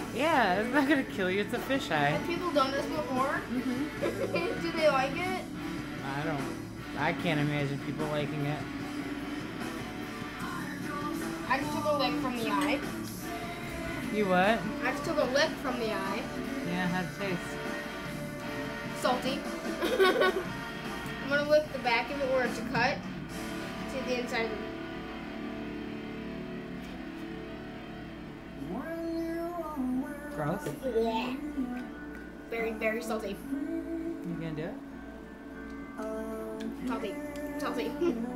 Yeah, it's not gonna kill you. It's a fisheye. Have people done this before? Mm-hmm. Do they like it? I can't imagine people liking it. I just took a lick from the eye. You what? I just took a lick from the eye. Yeah, how'd it taste? Salty. I'm gonna lick the back of it where it's a cut. See the inside of it. Gross. Very, very salty. You gonna do it? Salty. Salty.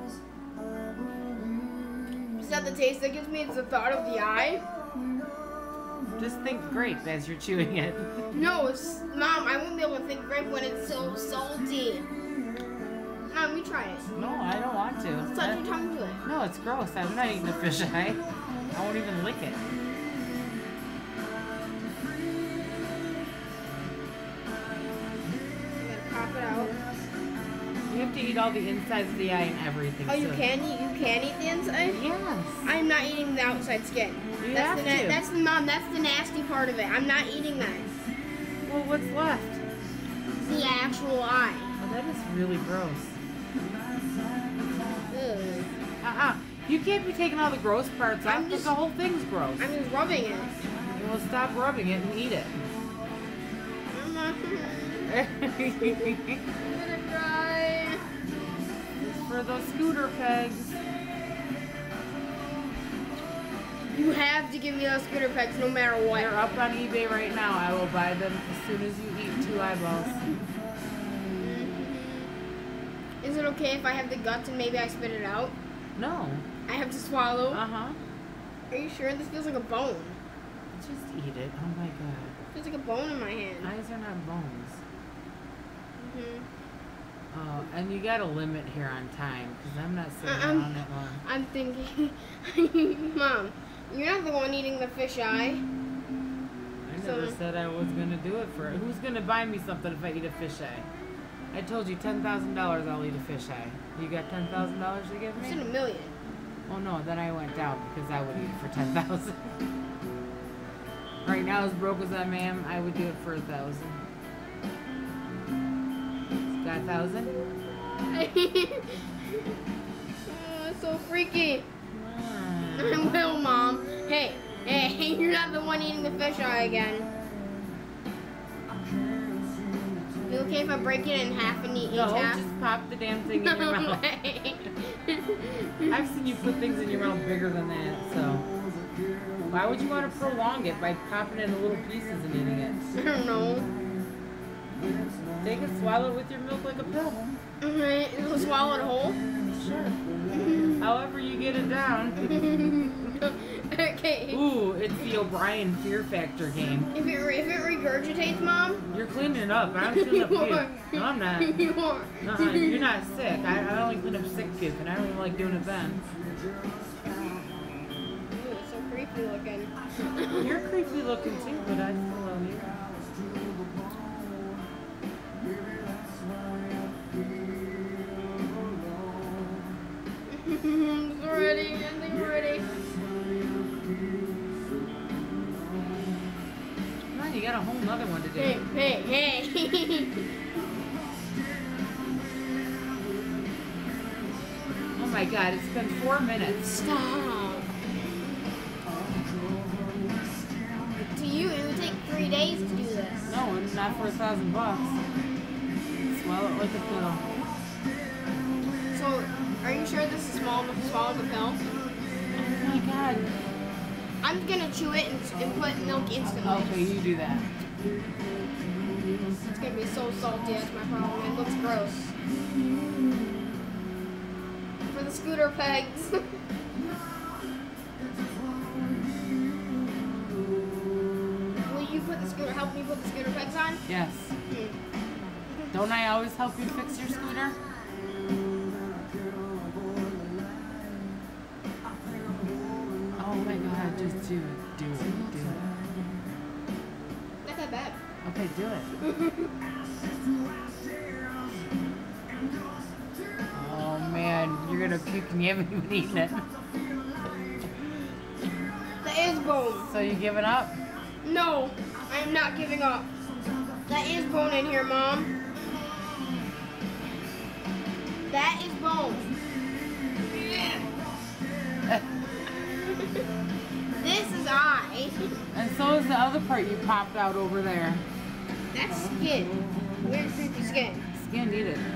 It's not the taste that gives me, it's the thought of the eye. Just think grape as you're chewing it. No, it's, Mom, I wouldn't be able to think grape when it's so salty. Mom, let me try it. No, I don't want to. Touch your tongue to it. No, it's gross. I'm not eating a fisheye. I won't even lick it. I'm gonna pop it out. You have to eat all the insides of the eye and everything. Oh, you so- can eat the inside? Yes. I'm not eating the outside skin. You That's have to. that's the Mom, that's the nasty part of it. I'm not eating that. Well, what's left? The actual eye. Oh, that is really gross. Ugh. You can't be taking all the gross parts out I'm because just- the whole thing's gross. I'm just rubbing it. Well, stop rubbing it and eat it. I'm gonna cry. For those scooter pegs. You have to give me those scooter pegs no matter what. They're up on eBay right now. I will buy them as soon as you eat 2 eyeballs. Is it okay if I have the guts and maybe I spit it out? No. I have to swallow? Uh-huh. Are you sure? This feels like a bone. Just eat it. Oh my god. It feels like a bone in my hand. Eyes are not bones. Mhm. Oh, and you got a limit here on time because I'm not sitting I'm- around that long. I'm thinking, Mom, you're not the one eating the fish eye. I never said I was going to do it for it. Who's going to buy me something if I eat a fisheye? I told you $10,000 I'll eat a fisheye. You got $10,000 to give It's in me? a million. Oh no, then I went down because I would eat it for 10,000. Right now, as broke as I am, I would do it for 1,000. Got 1,000? Oh, it's so freaky. Ah. I will, Mom. Hey, you're not the one eating the fish eye again. Is it okay if I break it in half and eat each No, half? just pop the damn thing in your mouth. I've seen you put things in your mouth bigger than that, so. Why would you want to prolong it by popping it in little pieces and eating it? I don't know. Take it, swallow it with your milk like a pill. Alright, it'll swallow it whole? Sure. However you get it down. Okay. Ooh, it's the O'Brien Fear Factor game. If it regurgitates, Mom? You're cleaning it up. I'm cleaning up You puke. are. No, I'm not. You are. You're not sick. I only clean up sick puke, and I don't even like doing it then. Ooh, it's so creepy looking. You're creepy looking too, but I still love you. I'm ready. I think I'm ready. Come on, you got a whole nother one to do. Hey. Oh my god, it's been 4 minutes. Stop. To you, it would take 3 days to do this. No, it's not for $1,000. Swallow it like a pill. So, are you sure this is small enough to swallow the pill? Oh my god. I'm gonna chew it and put milk instantly. Okay, you do that. It's gonna be so salty, that's my problem. It looks gross. For the scooter pegs. Will you help me put the scooter pegs on? Yes. Don't I always help you fix your scooter? Oh my god, just do it. Do it. Do it. Not that bad. Okay, do it. Oh man, you're gonna puke and you haven't even eaten it. That is bone. So you giving up? No, I am not giving up. That is bone in here, Mom. That is bone. This is eye. And so is the other part you popped out over there. That's skin. Weird, creepy skin. Skin, eat it.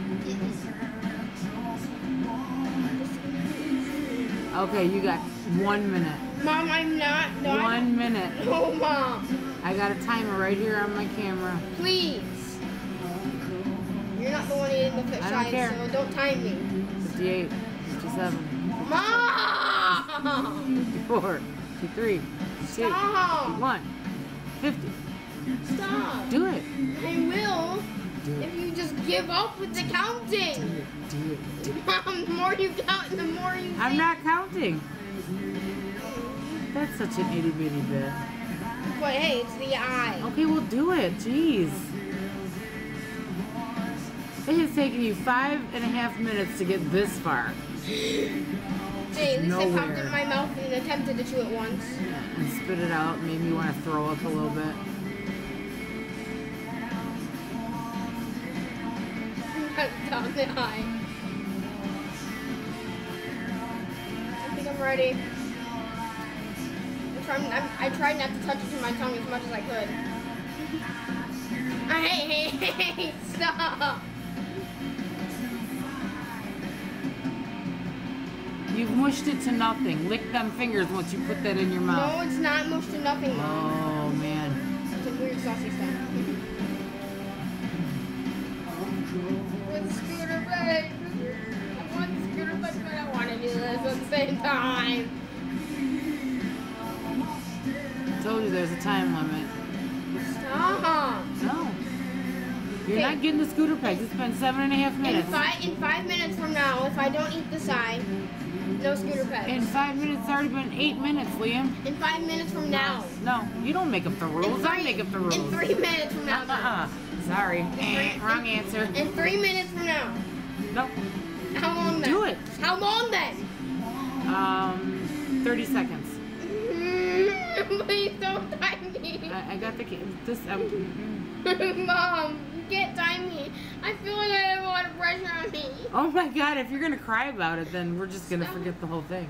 Okay, you got 1 minute. Mom, I'm not done. 1 minute. No, Mom. I got a timer right here on my camera. Please. You're not the one eating the fish I don't eyes, care. so don't time me. 58, 57, Mom! 54, 53, 2, Stop. 1, 50. Stop. Do it. I will Do it. if you just give up with the counting. Do it. Do it. Do it. Mom, the more you count, the more you I'm see. not counting. That's such an itty bitty bit. But hey, it's the eye. Okay, we'll do it. Jeez. It has taken you 5.5 minutes to get this far. Jay, at least I popped it Nowhere. in my mouth and attempted to chew it once. And spit it out. Made me want to throw up a little bit. Down the eye. I think I'm ready. I tried not to touch it to my tongue as much as I could. Hey, stop! You've mushed it to nothing. Lick them fingers once you put that in your mouth. No, it's not mushed to nothing, Mom. Oh, man. It's a weird saucy stuff. With scooter bag. I want the scooter bag, but I want to do this at the same time. I told you there's a time limit. Stop. No. You're Okay. not getting the scooter pegs. It's been 7.5 minutes. In 5 minutes from now, if I don't eat this eye, no scooter pegs. In 5 minutes, it's already been 8 minutes, Liam. In 5 minutes from now. No, you don't make up the rules. I make up the rules. In 3 minutes from now. Sorry. Wrong answer. In 3 minutes from now. Nope. How long then? Do it. How long then? 30 seconds. Please don't time me. I got the this. Mom, you can't time me. I feel like I have a lot of pressure on me. Oh my God! If you're gonna cry about it, then we're just gonna forget the whole thing.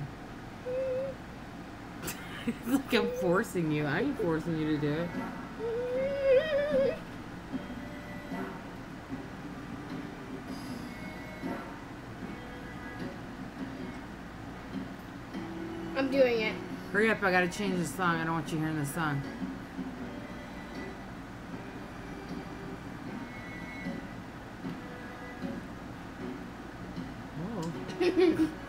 It's like I'm forcing you. I ain't forcing you to do it. I'm doing it. Hurry up! I gotta change the song. I don't want you hearing the song. Whoa.